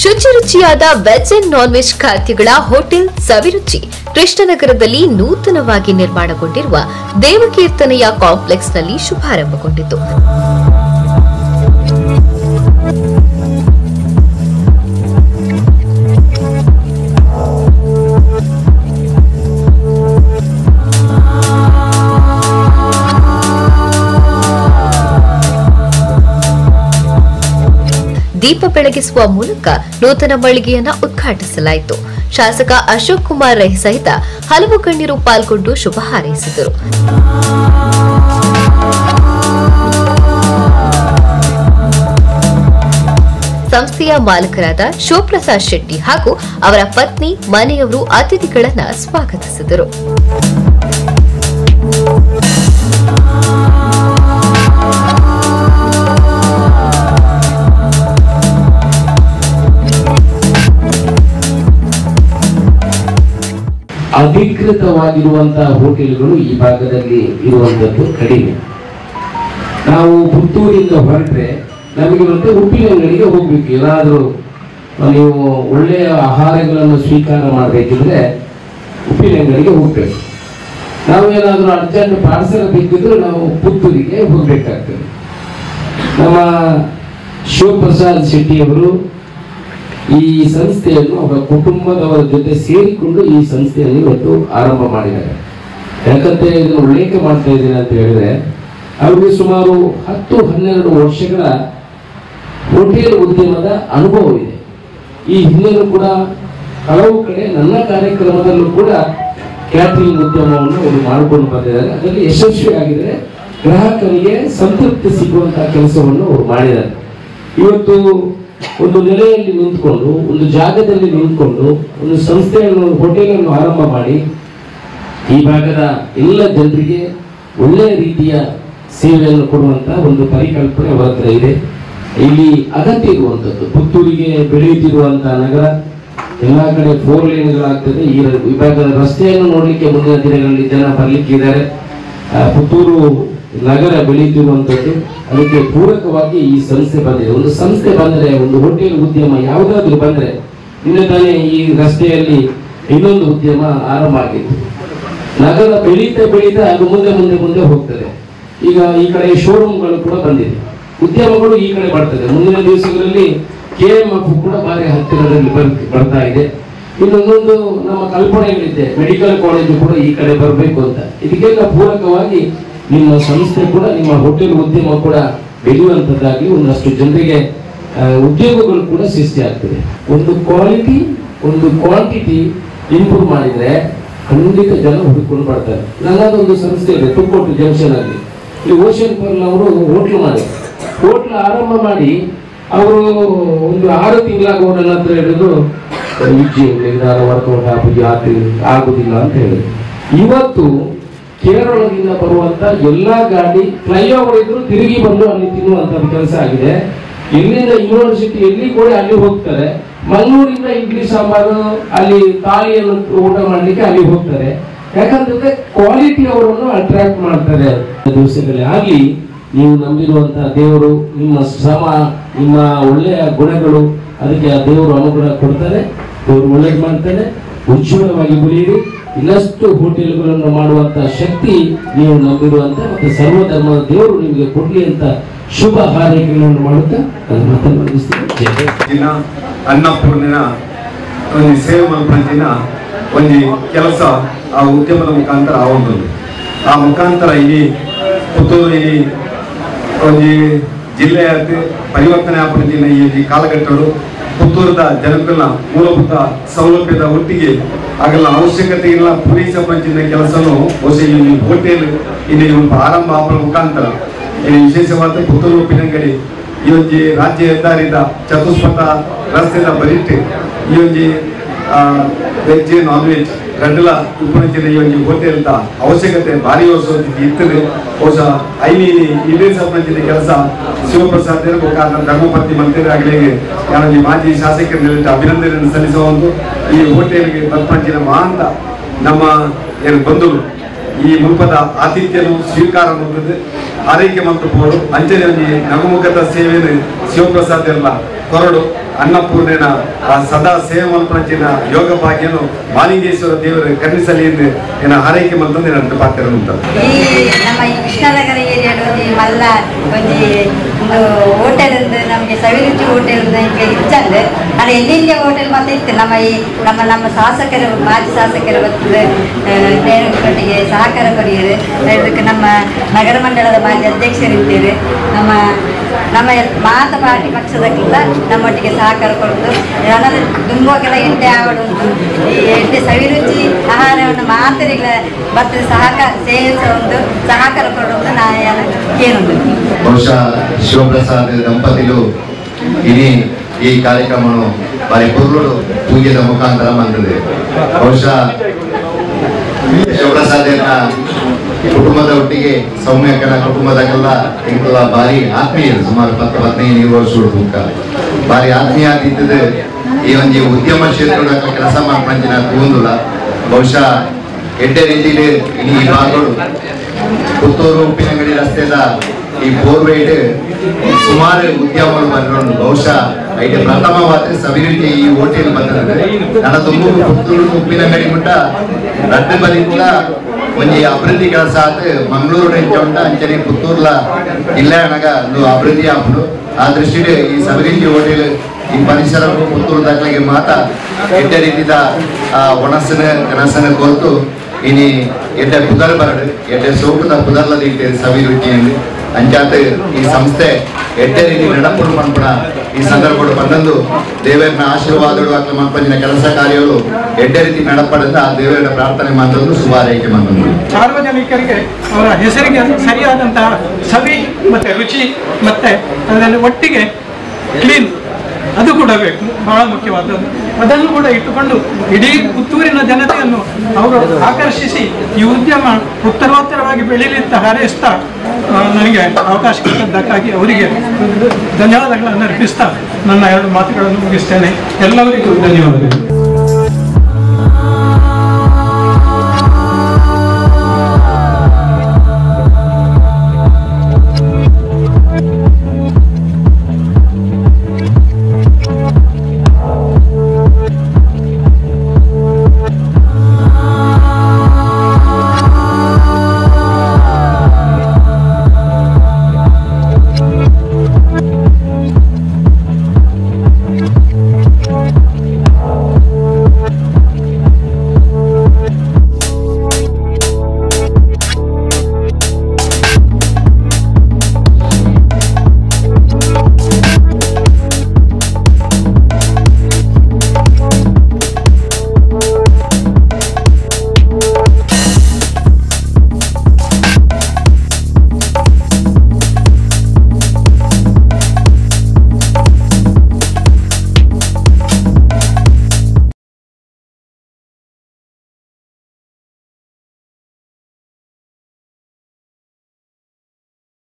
ಶುಚಿರುಚಿಯಾದ veg and non veg ಖಾದ್ಯಗಳ hotel Saviruchi ಕೃಷ್ಣನಗರದಲ್ಲಿ ನೂತನವಾಗಿ ನಿರ್ಮಾಣಗೊಂಡಿರುವ ದೇವಕೀರ್ತನೆಯ ಕಾಂಪ್ಲೆಕ್ಸ್ನಲ್ಲಿ ಶುಭಾರಂಭಗೊಂಡಿತು. ದೀಪ ಬೆಳಗಿಸುವ ಮೂಲಕ ನೂತನ ಮಳಿಗೆಯನ್ನು ಉದ್ಘಾಟಿಸಲಾಯಿತು. ಶಾಸಕ ಅಶೋಕ್ ಕುಮಾರ್ ರೈ ಸಹಿತ ಹಲವು ಗಣ್ಯರು ಪಾಲ್ಗೊಂಡು ಶುಭ ಹಾರೈಸಿದರು. ಸಂಸ್ಥೆಯ ಮಾಲಕರಾದ ಶಿವಪ್ರಸಾದ್ ಶೆಟ್ಟಿ ಹಾಗೂ ಅವರ ಪತ್ನಿ ಮನೆಯವರು ಅತಿಥಿಗಳನ್ನು ಸ್ವಾಗತಿಸಿದರು. ಅಧಿಕೃತವಾಗಿರುವಂತಹ ಹೋಟೆಲ್ಗಳು ಈ ಭಾಗದಲ್ಲಿ ಇರುವಂತದ್ದು ಕಡಿಮೆ. ನಾವು ಪುತ್ತೂರಿಂದ ಹೊರಟ್ರೆ ನಮಗೆ ಮತ್ತೆ ಉಪ್ಪಿನ ಅಂಗಡಿಗೆ ಹೋಗ್ಬೇಕು. ಏನಾದರೂ ನೀವು ಒಳ್ಳೆಯ ಆಹಾರಗಳನ್ನು ಸ್ವೀಕಾರ ಮಾಡಬೇಕಿದ್ರೆ ಉಪ್ಪಿನ ಅಂಗಡಿಗೆ ಹೋಗ್ಬೇಕು. ನಾವು ಏನಾದರೂ ಅರ್ಜೆಂಟ್ ಪಾರ್ಸಲ್ ಬೇಕಿದ್ರೆ ನಾವು ಪುತ್ತೂರಿಗೆ ಹೋಗ್ಬೇಕಾಗ್ತದೆ. ನಮ್ಮ ಶಿವಪ್ರಸಾದ್ ಶೆಟ್ಟಿಯವರು ಈ ಸಂಸ್ಥೆಯನ್ನು ಅವರ ಕುಟುಂಬದವರ ಜೊತೆ ಸೇರಿಕೊಂಡು ಈ ಸಂಸ್ಥೆಯನ್ನು ಇವತ್ತು ಆರಂಭ ಮಾಡಿದ್ದಾರೆ. ಯಾಕಂತೆ ಇದನ್ನು ಉಲ್ಲೇಖ ಮಾಡ್ತಾ ಇದ್ದೀನಿ ಅಂತ ಹೇಳಿದ್ರೆ, ಅವರಿಗೆ ಸುಮಾರು 10-12 ವರ್ಷಗಳ ಹೋಟೆಲ್ ಉದ್ಯಮದ ಅನುಭವ ಇದೆ. ಈ ಹಿಂದೆನೂ ಕೂಡ ಹಲವು ಕಡೆ ನನ್ನ ಕಾರ್ಯಕ್ರಮದಲ್ಲೂ ಕೂಡ ಕ್ಯಾಟರಿಂಗ್ ಉದ್ಯಮವನ್ನು ಅವರು ಮಾಡಿಕೊಂಡು ಬಂದಿದ್ದಾರೆ. ಅದರಲ್ಲಿ ಯಶಸ್ವಿಯಾಗಿದ್ದಾರೆ. ಗ್ರಾಹಕರಿಗೆ ಸಂತೃಪ್ತಿ ಸಿಗುವಂತಹ ಕೆಲಸವನ್ನು ಅವರು ಮಾಡಿದ್ದಾರೆ. ಇವತ್ತು ಒಂದು ನೆಲೆಯಲ್ಲಿ ನಿಂತ್ಕೊಂಡು, ಒಂದು ಜಾಗದಲ್ಲಿ ನಿಂತ್ಕೊಂಡು ಒಂದು ಸಂಸ್ಥೆಯನ್ನು, ಹೋಟೆಲನ್ನು ಆರಂಭ ಮಾಡಿ ಈ ಭಾಗದ ಎಲ್ಲ ಜನರಿಗೆ ಒಳ್ಳೆಯ ರೀತಿಯ ಸೇವೆಯನ್ನು ಕೊಡುವಂತಹ ಒಂದು ಪರಿಕಲ್ಪನೆ ಅವರ ಹತ್ರ ಇದೆ. ಇಲ್ಲಿ ಅಗತ್ಯ ಇರುವಂತದ್ದು, ಪುತ್ತೂರಿಗೆ ಬೆಳೆಯುತ್ತಿರುವಂತಹ ನಗರ, ಎಲ್ಲಾ ಕಡೆ 4 ಲೇನ್ಗಳಾಗ್ತದೆ. ಈ ಭಾಗದ ರಸ್ತೆಯನ್ನು ನೋಡ್ಲಿಕ್ಕೆ ಮುಂದಿನ ದಿನಗಳಲ್ಲಿ ಜನ ಬರ್ಲಿಕ್ಕಿದ್ದಾರೆ. ಪುತ್ತೂರು ನಗರ ಬೆಳೆಯುತ್ತಿರುವಂತದ್ದು, ಅದಕ್ಕೆ ಪೂರಕವಾಗಿ ಈ ಸಂಸ್ಥೆ ಬಂದಿದೆ. ಒಂದು ಸಂಸ್ಥೆ ಬಂದರೆ, ಒಂದು ಹೋಟೆಲ್ ಉದ್ಯಮ ಯಾವುದಾದ್ರೂ ಬಂದರೆ, ನಿನ್ನೆ ತಾನೇ ಈ ರಸ್ತೆಯಲ್ಲಿ ಇನ್ನೊಂದು ಉದ್ಯಮ ಆರಂಭ ಆಗಿತ್ತು. ನಗರ ಬೆಳೀತಾ ಅದು ಮುಂದೆ ಹೋಗ್ತದೆ. ಈಗ ಈ ಕಡೆ ಶೋರೂಮ್ಗಳು ಕೂಡ ಬಂದಿದೆ, ಉದ್ಯಮಗಳು ಈ ಕಡೆ ಬರ್ತದೆ. ಮುಂದಿನ ದಿವಸಗಳಲ್ಲಿ KMF ಕೂಡ ಬಾರಿ ಹತ್ತಿರದಲ್ಲಿ ಬರ್ತಾ ಇದೆ. ಇನ್ನೊಂದು ನಮ್ಮ ಕಲ್ಪನೆಗಳಿದೆ, ಮೆಡಿಕಲ್ ಕಾಲೇಜು ಕೂಡ ಈ ಕಡೆ ಬರಬೇಕು ಅಂತ. ಇದಕ್ಕೆಲ್ಲ ಪೂರಕವಾಗಿ ನಿಮ್ಮ ಸಂಸ್ಥೆ ಕೂಡ, ನಿಮ್ಮ ಹೋಟೆಲ್ ಉದ್ಯಮ ಕೂಡ ಬೆಳೆಯುವಂತದ್ದಾಗಿ ಒಂದಷ್ಟು ಜನರಿಗೆ ಉದ್ಯೋಗಗಳು ಕೂಡ ಸೃಷ್ಟಿ ಆಗ್ತದೆ. ಒಂದು ಕ್ವಾಲಿಟಿ, ಒಂದು ಕ್ವಾಂಟಿಟಿ ಇಂಪ್ರೂವ್ ಮಾಡಿದ್ರೆ ಖಂಡಿತ ಜನ ಹುಡುಕೊಂಡು ಬರ್ತಾರೆ. ನನ್ನದೊಂದು ಸಂಸ್ಥೆ ಇದೆ ತುಕ್ಕೋಟು ಜಂಕ್ಷನ್ ಅಲ್ಲಿ. ಇಲ್ಲಿ ಓಷನ್ ಪರ್ಲ್ ಅವರು ಹೋಟ್ಲ್ ಆರಂಭ ಮಾಡಿ ಅವರು ಒಂದು 6 ತಿಂಗಳಾಗ ನನ್ನ ಹತ್ರ ಹೇಳಿದ್ರು, ನಿರ್ಧಾರ ವರ್ಕೌಟ್ ಆಗುದಿಲ್ಲ ಅಂತ ಹೇಳಿದ್ರು. ಇವತ್ತು ಕೇರಳದಿಂದ ಬರುವಂತ ಎಲ್ಲಾ ಗಾಡಿ ಫ್ಲೈಓವರ್ ಇದ್ರು ತಿರುಗಿ ಬಂದು ಅಲ್ಲಿ ತಿನ್ನುವಂತ ಕೆಲಸ ಆಗಿದೆ. ಎಲ್ಲಿಂದ ಯೂನಿವರ್ಸಿಟಿ ಎಲ್ಲಿ ಕೂಡ ಅಲ್ಲಿ ಹೋಗ್ತಾರೆ. ಮಂಗಳೂರಿಂದ ಇಡ್ಲಿ ಸಾಂಬಾರು, ಅಲ್ಲಿ ತಾಳಿಯನ್ನು ಊಟ ಮಾಡ್ಲಿಕ್ಕೆ ಅಲ್ಲಿ ಹೋಗ್ತಾರೆ. ಯಾಕಂತಂದ್ರೆ ಕ್ವಾಲಿಟಿ ಅವರನ್ನು ಅಟ್ರಾಕ್ಟ್ ಮಾಡ್ತಾರೆ. ದಿವಸಗಳಲ್ಲಿ ಆಗ್ಲಿ ನೀವು ನಂಬಿರುವಂತಹ ದೇವರು, ನಿಮ್ಮ ಶ್ರಮ, ನಿಮ್ಮ ಒಳ್ಳೆಯ ಗುಣಗಳು, ಅದಕ್ಕೆ ಆ ದೇವರು ಅನುಗ್ರಹ ಕೊಡ್ತಾರೆ. ದೇವರು ಒಳ್ಳೇದು ಮಾಡ್ತಾನೆ. ಉಜ್ವಲವಾಗಿ ಬೆಳೆಯಿರಿ. ಇನ್ನಷ್ಟು ಹೋಟೆಲ್ಗಳನ್ನು ಮಾಡುವಂತಹ ಶಕ್ತಿ ನೀವು ನಂಬಿರುವಂತ ಮತ್ತೆ ಸರ್ವಧರ್ಮದ ದೇವರು ನಿಮಗೆ ಕೊಡ್ಲಿ ಅಂತ ಶುಭ ಹಾರೈಕೆಗಳನ್ನು ಮಾಡುತ್ತಾ ನನ್ನ ಮಾತನ್ನು ಮುಗಿಸ್ತೀನಿ. ಅನ್ನಪೂರ್ಣಿನ ಒಂದು ಸೇವೆ ಮಲ್ಪಂಚಿನ ಒಂದು ಕೆಲಸ ಆ ಉದ್ಯಮದ ಮುಖಾಂತರ ಆ ಮುಖಾಂತರ ಈ ಪುತ್ತೂರು ಒಂದು ಜಿಲ್ಲೆಯ ಪರಿವರ್ತನೆ ಆಪಡಿನ ಈ ಕಾಲಘಟ್ಟಗಳು ಪುತ್ತೂರದ ಜನಗಳ ಮೂಲಭೂತ ಸೌಲಭ್ಯದ ಒಟ್ಟಿಗೆ ಆಗಲ್ಲ ಅವಶ್ಯಕತೆ ಇಲ್ಲ ಪೂರೈಸಪಂಚಿನ ಕೆಲಸನು ಹೊಸ ಈ ಹೋಟೆಲ್ ಇಲ್ಲಿ ಒಂದು ಆರಂಭ ಆಪದ ಮುಖಾಂತರ ಇಲ್ಲಿ ವಿಶೇಷವಾದ ಪುತ್ತೂರು ಉಪ್ಪಿನಂಗಡಿ ಈ ಒಂದು ರಾಜ್ಯ ಹೆದ್ದಾರಿದ ಚತುಷ್ಪಥ ರಸ್ತೆದ ಬರಿಟ್ಟು ಈ ಒಂದು ವೆಜ್ ನಾನ್ ವೆಜ್ ಗಂಡಲ ಉಪನಂಚಿನ ಈ ಒಂದು ಹೋಟೆಲ್ದ ಅವಶ್ಯಕತೆ ಭಾರಿ ಹೊಸ ಇರ್ತದೆ. ಹೊಸ ಇದೇ ಸಂಬಂಧಿಸಿದ ಕೆಲಸ ಶಿವಪ್ರಸಾದ್ ಮುಖಾಂತರ ಧರ್ಮಪತಿ ಮಂತ್ರಿಯಾಗಲಿ ನಾನು ಮಾಜಿ ಶಾಸಕರಲ್ಲಿ ಅಭಿನಂದನೆಯನ್ನು ಸಲ್ಲಿಸುವ ಒಂದು ಈ ಹೋಟೆಲ್ಗೆ ಬರ್ಪಂಚಿನ ಮಹಾಂತ ನಮ್ಮ ಏನು ಬಂಧುಗಳು ಈ ಮುಲ್ಪದ ಆತಿಥ್ಯನು ಸ್ವೀಕಾರ ಮಾಡುತ್ತದೆ. ಆರೈಕೆ ಮತ್ತು ಅಂಚನೆ ನಗುಮುಖದ ಸೇವೆಯನ್ನು ಶಿವಪ್ರಸಾದ್ ಎಲ್ಲ ಕೊರಡು ಅನ್ನಪೂರ್ಣನ ಆ ಸದಾ ಸೇವೆ ಮಲ್ಪಂಚಿನ ಯೋಗ ಭಾಗ್ಯನು ಮಾಲಿಂಗೇಶ್ವರ ದೇವರು ಕರ್ಣಿಸಲಿ ಎಂದು ಏನ ಹಾರೈಕೆ ಮಂತಂದು ನನ್ನ ಪಾತ್ರ ಉಂಟು. ಈ ನಮ್ಮ ಈ ಕೃಷ್ಣನಗರ ಏರಿಯಾಡು ಮಲ್ಲ ಒಂದು ಹೋಟೆಲ್ ನಮಗೆ ಸವಿರುಚಿ ಹೋಟೆಲ್ ಇಚ್ಚಂದು ಅದು ಎಲ್ಲಿಂದ ಹೋಟೆಲ್ ಮತ್ತೆ ಇತ್ತು ನಮ್ಮ ಶಾಸಕರು ಮಾಜಿ ಶಾಸಕರು ನೇರೊಟ್ಟಿಗೆ ಸಹಕಾರ ಕೊಡಿಯರು ಇದಕ್ಕೆ ನಮ್ಮ ನಗರ ಮಂಡಲದ ಮಾಜಿ ಅಧ್ಯಕ್ಷರಿದ್ದೇವೆ. ನಮ್ಮ ಮಾತ ಪಾರ್ಟಿ ಪಕ್ಷದಕ್ಕಿಂತ ನಮ್ಮೊಟ್ಟಿಗೆ ಸಹಕಾರ ಕೊಡುವುದು ನನಗೆ ತುಂಬಾಗೆಲ್ಲ ಎಣ್ಣೆ ಆವಡುವುದು ಈ ಎಣ್ಣೆ ಸವಿರುಚಿ ಆಹಾರವನ್ನು ಮಾತರಿಗಳ ಮತ್ತು ಸೇವಿಸುವ ಒಂದು ಸಹಕಾರ ಕೊಡುವುದು ನಾನು ಕೇಳುವುದು. ಬಹುಶಃ ಶಿವಪ್ರಸಾದ್ ದಂಪತಿಗಳು ಇಡೀ ಈ ಕಾರ್ಯಕ್ರಮವನ್ನು ಪರಿಪೂರ್ಣ ಪೂಜೆಯ ಮುಖಾಂತರ ಬಂದಿದೆ. ಬಹುಶಃ ಶಿವಪ್ರಸಾದ್ ಕುಟುಂಬದ ಒಟ್ಟಿಗೆ ಸೌಮ್ಯಕ್ಕನ ಕುಟುಂಬದಾಗೆಲ್ಲ ಇಂಕಲ್ಲ ಭಾರಿ ಆತ್ಮೀಯರು. ಸುಮಾರು 10-15 ವರ್ಷ ಭಾರಿ ಆತ್ಮೀಯ ಆಗಿದ್ದದು ಈ ಒಂದು ಉದ್ಯಮ ಕ್ಷೇತ್ರದ ಕೆಲಸ ಮಾಡ್ಕೊಂಡ ತಗೊಂಡಿಲ್ಲ. ಬಹುಶಃ ಎಡ್ಡೆ ರೀತಿಯಲ್ಲಿ ಈ ಭಾಗಗಳು ಪುತ್ತೂರು ಉಪ್ಪಿನಂಗಡಿ ರಸ್ತೆದ ಈ ಬೋರ್ವೇಡ್ ಸುಮಾರು ಉದ್ಯಮಗಳು ಬಂದ್ರು. ಬಹುಶಃ ಐಟೆ ಪ್ರಥಮವಾದ್ರೆ ಸವಿರುಚಿ ಈ ಹೋಟೆಲ್ ಬಂದಿದೆ. ನನ್ನ ತುಂಬ ಪುತ್ತೂರು ಉಪ್ಪಿನಂಗಡಿ ಮುಟ್ಟ ರಡ್ಡು ಬಲಿ ಕೂಡ ಒಂಜಿ ಅಭಿವೃದ್ಧಿ ಕೆಲಸ ಆತು ಮಂಗಳೂರು ನೆಂಚೊಂಡ ಅಂಚನೆ ಪುತ್ತೂರ್ಲ ಇಲ್ಲ ಅನಗ ಒಂದು ಅಭಿವೃದ್ಧಿ ಆಪುಡು. ಆ ದೃಷ್ಟಿಯಲ್ಲಿ ಈ ಸವಿರುಚಿ ಹೋಟೆಲ್ ಈ ಪರಿಸರ ಪುತ್ತೂರು ದಾಖಲೆಗೆ ಮಾತ ಎಡ್ಡೆ ರೀತಿದ ಒಣಸನ ಕನಸನ ಕೊರತು ಇನಿ ಎಡ್ಡೆ ಪುದರ್ ಬರಡು ಎಡ್ಡೆ ಸೋಕುದ ಪುದರ್ಲದ ಇಟ್ಟೆ ಸವಿರುಚಿಯಲ್ಲಿ ಅಂಚಾತ ಈ ಸಂಸ್ಥೆ ಎಡ್ಡೆ ರೀತಿ ನಡಪುಡು ಮನ್ಪುಣ ಈ ಸಂದರ್ಭಗಳು ಬಂದಂದು ದೇವರನ್ನ ಆಶೀರ್ವಾದಗಳು ಅಥವಾ ಮನ್ಪಂಜಿನ ಕೆಲಸ ಕಾರ್ಯಗಳು ಎಡ್ಡೆ ರೀತಿ ನಡಪಡದ ಆ ದೇವರ ಪ್ರಾರ್ಥನೆ ಮಾಡಿದ್ರು ಶುಭಾರೈಕೆ ಮಾಡಿದ್ರು. ಸಾರ್ವಜನಿಕರಿಗೆ ಅವರ ಹೆಸರಿಗೆ ಸರಿಯಾದಂತಹ ಸವಿ ಮತ್ತೆ ರುಚಿ ಮತ್ತೆ ಅದರಲ್ಲಿ ಒಟ್ಟಿಗೆ ಕ್ಲೀನ್ ಅದು ಕೂಡ ಬೇಕು, ಬಹಳ ಮುಖ್ಯವಾದದ್ದು. ಅದನ್ನು ಕೂಡ ಇಟ್ಟುಕೊಂಡು ಇಡೀ ಪುತ್ತೂರಿನ ಜನತೆಯನ್ನು ಅವರು ಆಕರ್ಷಿಸಿ ಈ ಉದ್ಯಮ ಉತ್ತರೋತ್ತರವಾಗಿ ಬೆಳೀಲಿಂತ ಹಾರೈಸ್ತಾ ನನಗೆ ಅವಕಾಶ ಕೊಟ್ಟದ್ದಕ್ಕಾಗಿ ಅವರಿಗೆ ಧನ್ಯವಾದಗಳನ್ನು ಅರ್ಪಿಸ್ತಾ ನನ್ನ 2 ಮಾತುಗಳನ್ನು ಮುಗಿಸ್ತೇನೆ. ಎಲ್ಲರಿಗೂ ಧನ್ಯವಾದಗಳು.